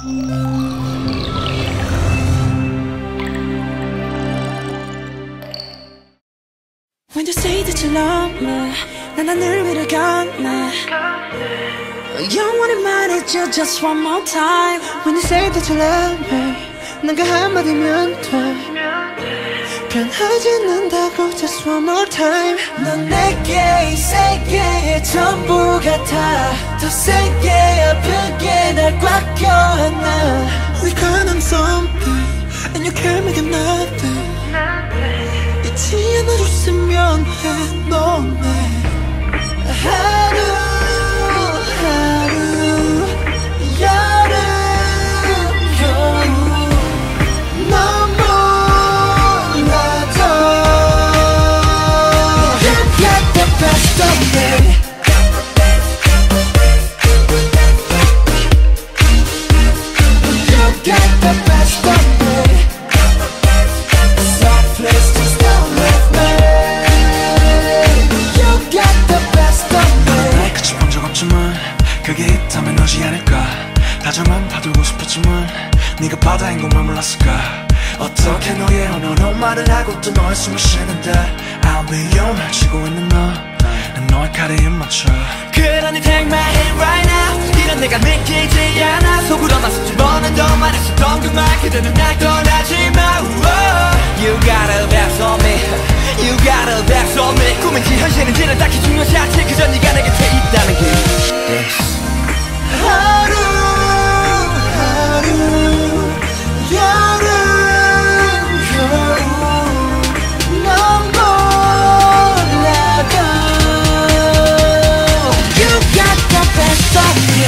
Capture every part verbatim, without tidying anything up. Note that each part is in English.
When you say that you love me, 난 하늘 위를 걷네. 영원히 말해줘 just one more time. When you say that you love me, 난 그 한마디면 돼. 변하지 않는다고 just one more time. 넌 내게 이 세계의 전부 같아. 더 세게 아프게 날 꽉 껴안아. We got on something and you can't make it nothing. 잊지 않아줬으면 해 너네. 하루 하루 여름 겨울 넌 몰라도 You got the best of me. You got the best of me. So please just don't leave me. You got the best of me. 나의 끝이 본 적 없지만 그게 있다면 오지 않을까. 다정한 파도고 싶었지만 네가 바다인 것만 몰랐을까. 어떻게 너의 언어로 말을 하고 또 너의 숨을 쉬는데 I'll be your 말 치고 있는 너. 난 너의 칼에 입 맞춰. 그러니 take my hand right now. 이런 내가 믿기지 않아. 속으로만 수천 번은 더 말했었던 그 말 그대는 날 떠나지 마. You got a best on me. You got a best on me. 꿈인지 현실인지는 딱히 중요하지 않지. 그저 네가 내 곁에 있다는 게 yes. 하루 하루 여름 겨울 넌 몰라도 You got the best of me.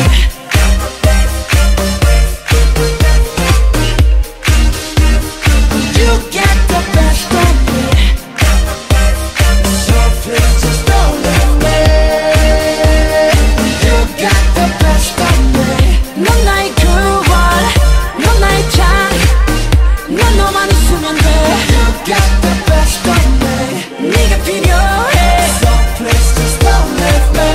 You got the best of me. So please just don't leave me. You got the best of me. 넌 나의 구원, 넌 나의 장, 넌 너만 있으면 돼. You got the best of me. 네가 필요해. So please just don't leave me.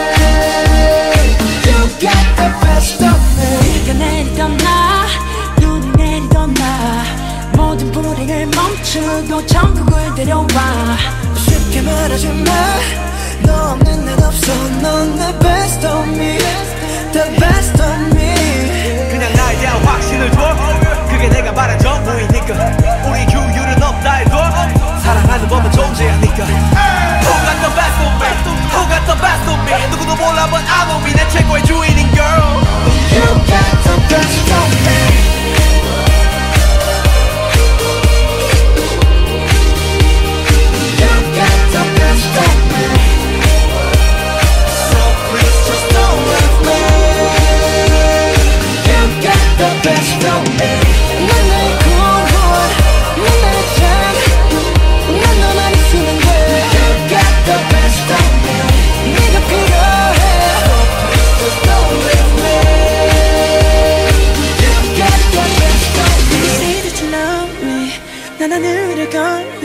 You got the best of me. 비가 내리던 나, 눈이 내리던 나, 모든 불행을 멈추고 천국을 데려와. 쉽게 말하지 마. 너 없는 난 없어. 넌 내 best of me. The best of me. 그냥 나에 대한 확신을 줘. 그게 내가 말한 전부이니까. 우리 규율은 없다 해도 사랑하는 법은 존재하니까. Who got the best of me? Who got the best of me? 누구도 몰라 but I know me. 내 최고의 주인인 girl. You got the best of me. You got the best of me. So please just don't leave me. You got the best of me. 넌 나의 구원, 넌 나의 장, 넌 너만 있으면 돼. You got the best of me. 네가 필요해. So please just don't leave me. You got the best of me. You say that you love me. 난 하늘 위를 걷네.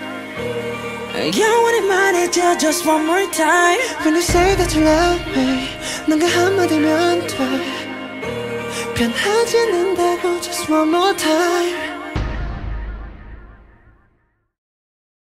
영원히 말해줘 just one more time. When you say that you love me, 난 그 한마디면 돼. 변하지 않는다고 just one more time.